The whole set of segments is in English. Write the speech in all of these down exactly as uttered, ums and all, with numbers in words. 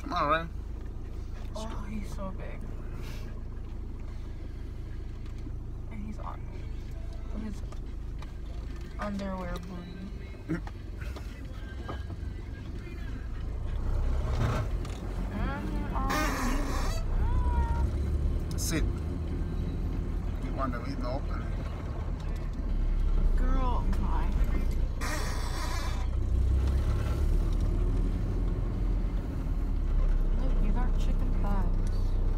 Come on, Ryan. Oh, he's so big. And he's on his underwear booty. Sit. You want to eat open? Girl, bye. Look, you got chicken thighs.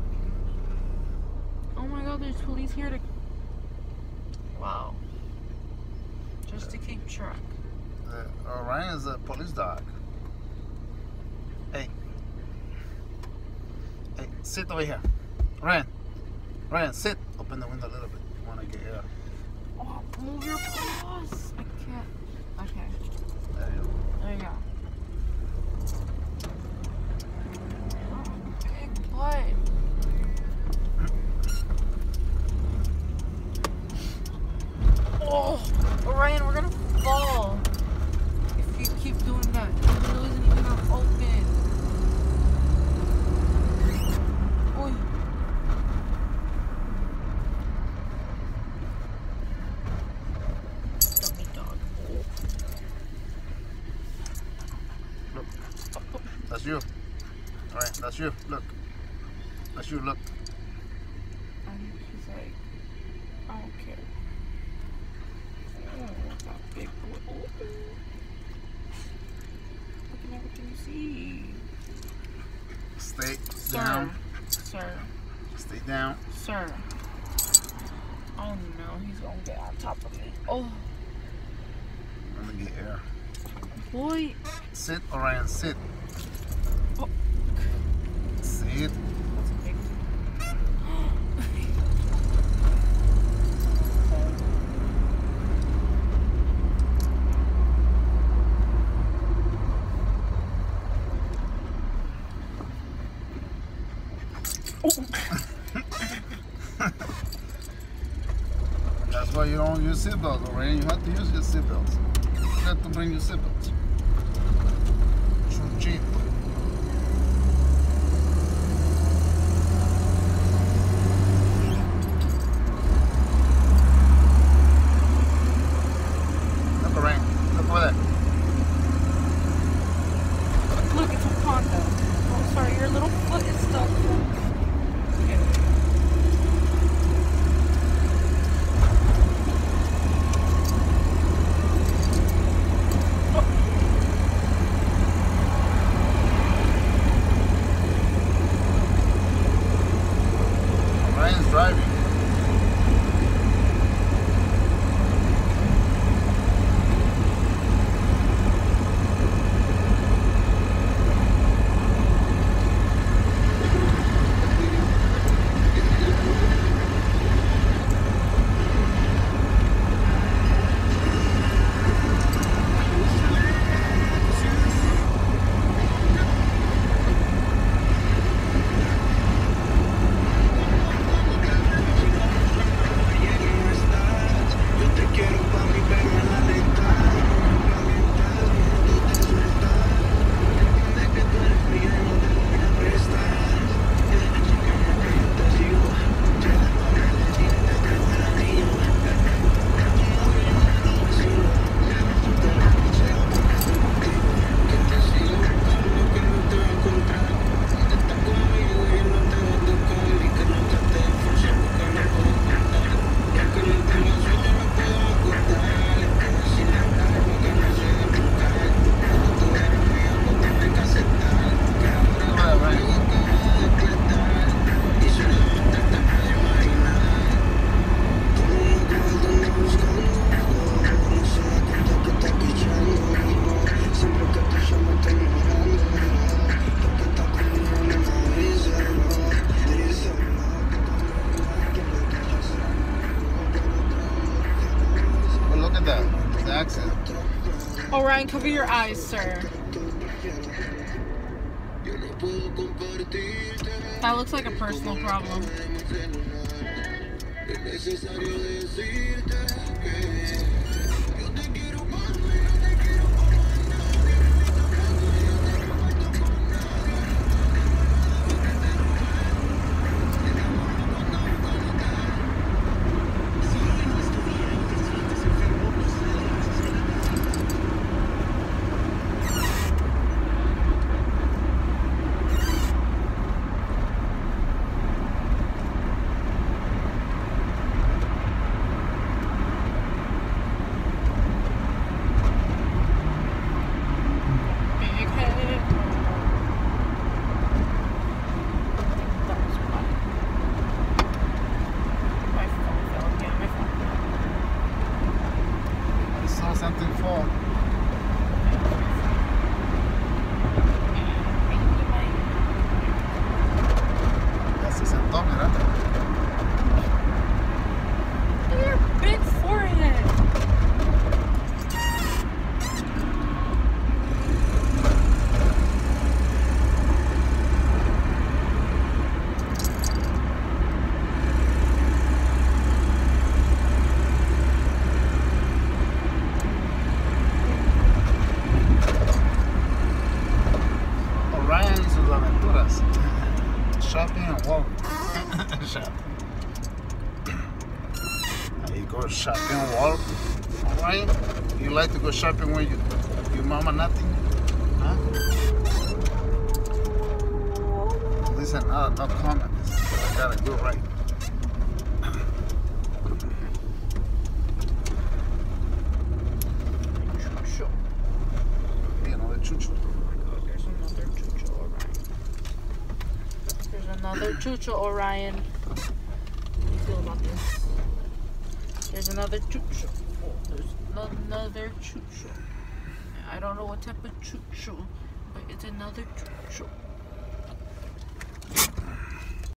Oh my god, there's police here to... Wow. Just to keep track. Uh, Orion is a police dog. Hey. Hey, sit over here. Ryan. Ryan, sit. Open the window a little bit. You want to get air. Oh, move your paws. I can't. Okay. There you go. There you go. Oh, big butt. Oh, Ryan, we're gonna fall if you keep doing that. The window isn't even gonna open. Oy. Dummy dog. Look. That's you. All right, that's you. Look. That's you. Look. And she's like, I don't care. Oh, that big boy. Oh. Look at everything you see. Stay Sir. down. Sir. Stay down. Sir. Oh no, he's gonna get on top of me. Oh. I'm gonna get air. Boy. Sit, Orion. Sit. Oh. Sit. That's a big That's why you don't use seatbelts, Orion. You have to use your seatbelts. You have to bring your seatbelts. Too cheap. Look, Orion. Look over there. Look, it's a Honda. Oh, sorry, your little foot is stuck. Okay. Orion's driving. Oh, Ryan, cover your eyes, sir. That looks like a personal problem. aventuras. Shopping and walking. Shopping. You go shopping and walk. Alright? You like to go shopping when you your mama nothing? Huh? Listen, no, no comment. I gotta do right. Chucho. You know the chucho. There's another Chucho Orion. There's another Chucho Orion. How do you feel about this? There's another Chucho. Oh, there's another Chucho. I don't know what type of Chucho, but it's another Chucho.